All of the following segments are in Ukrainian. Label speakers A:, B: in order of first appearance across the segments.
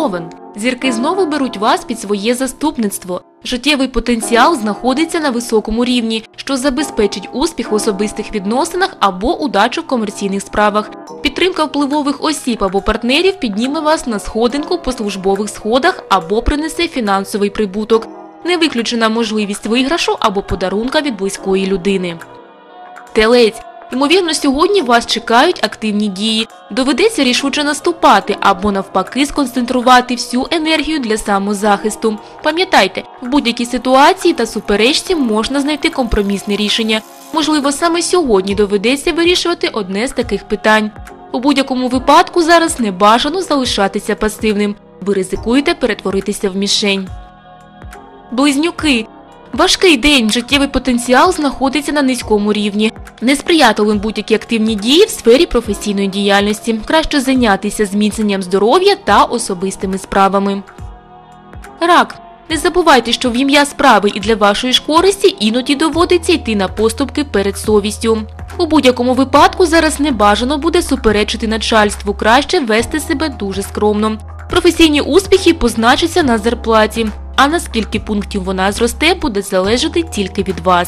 A: Овен. Зірки знову беруть вас під своє заступництво. Життєвий потенціал знаходиться на високому рівні, що забезпечить успіх в особистих відносинах або удачу в комерційних справах. Підтримка впливових осіб або партнерів підніме вас на сходинку по службових сходах або принесе фінансовий прибуток. Не виключена можливість виграшу або подарунка від близької людини. Телець. Ймовірно, сьогодні вас чекають активні дії. Доведеться рішуче наступати або навпаки сконцентрувати всю енергію для самозахисту. Пам'ятайте, в будь-якій ситуації та суперечці можна знайти компромісне рішення. Можливо, саме сьогодні доведеться вирішувати одне з таких питань. У будь-якому випадку зараз не бажано залишатися пасивним. Ви ризикуєте перетворитися в мішень. Близнюки. Важкий день, життєвий потенціал знаходиться на низькому рівні. Несприятливим будь-які активні дії в сфері професійної діяльності. Краще зайнятися зміцненням здоров'я та особистими справами. Рак. Не забувайте, що в ім'я справи і для вашої ж користі іноді доводиться йти на поступки перед совістю. У будь-якому випадку зараз не бажано буде суперечити начальству, краще вести себе дуже скромно. Професійні успіхи позначаться на зарплаті, а на скільки пунктів вона зросте, буде залежати тільки від вас.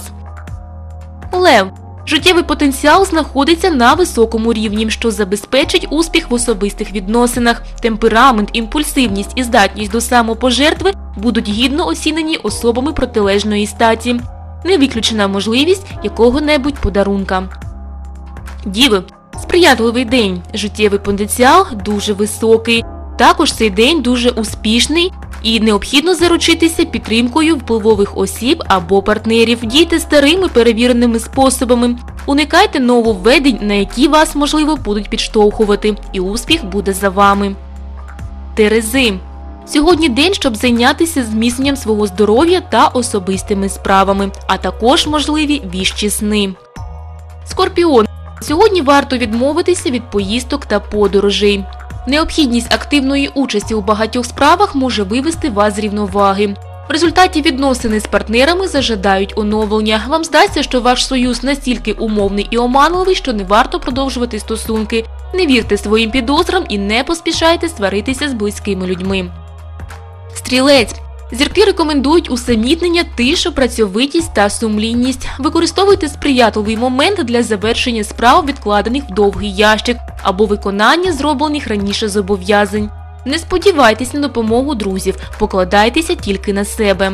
A: Лев. Життєвий потенціал знаходиться на високому рівні, що забезпечить успіх в особистих відносинах. Темперамент, імпульсивність і здатність до самопожертви будуть гідно оцінені особами протилежної статі. Не виключена можливість якого-небудь подарунка. Діви. Сприятливий день. Життєвий потенціал дуже високий. Також цей день дуже успішний і необхідно заручитися підтримкою впливових осіб або партнерів. Дійте старими перевіреними способами. Уникайте нововведень, на які вас, можливо, будуть підштовхувати, і успіх буде за вами. Терези. Сьогодні день, щоб зайнятися зміцненням свого здоров'я та особистими справами, а також можливі віщі сни. Скорпіон. Сьогодні варто відмовитися від поїздок та подорожей. Необхідність активної участі у багатьох справах може вивести вас з рівноваги. В результаті відносини з партнерами зажадають оновлення. Вам здасться, що ваш союз настільки умовний і оманливий, що не варто продовжувати стосунки. Не вірте своїм підозрам і не поспішайте сваритися з близькими людьми. Стрілець. Зірки рекомендують усамітнення, тишу, працьовитість та сумлінність. Використовуйте сприятливий момент для завершення справ, відкладених в довгий ящик, або виконання зроблених раніше зобов'язань. Не сподівайтесь на допомогу друзів, покладайтеся тільки на себе.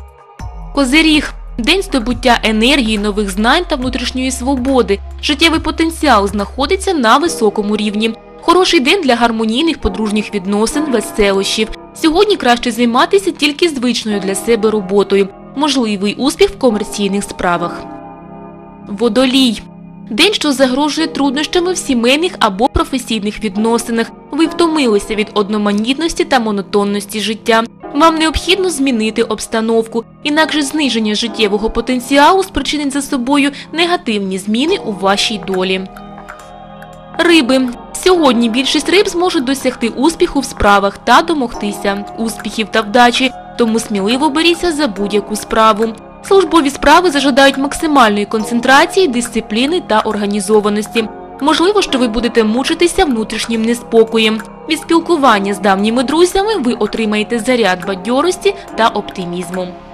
A: Козиріг. День здобуття енергії, нових знань та внутрішньої свободи. Життєвий потенціал знаходиться на високому рівні. Хороший день для гармонійних подружніх відносин, веселощів. Сьогодні краще займатися тільки звичною для себе роботою. Можливий успіх в комерційних справах. Водолій. День, що загрожує труднощами в сімейних або професійних відносинах. Ви втомилися від одноманітності та монотонності життя. Вам необхідно змінити обстановку, інакше зниження життєвого потенціалу спричинить за собою негативні зміни у вашій долі. Риби. Сьогодні більшість риб зможуть досягти успіху в справах та домогтися успіхів та вдачі, тому сміливо беріться за будь-яку справу. Службові справи зажадають максимальної концентрації, дисципліни та організованості. Можливо, що ви будете мучитися внутрішнім неспокоєм. Від спілкування з давніми друзями ви отримаєте заряд бадьорості та оптимізму.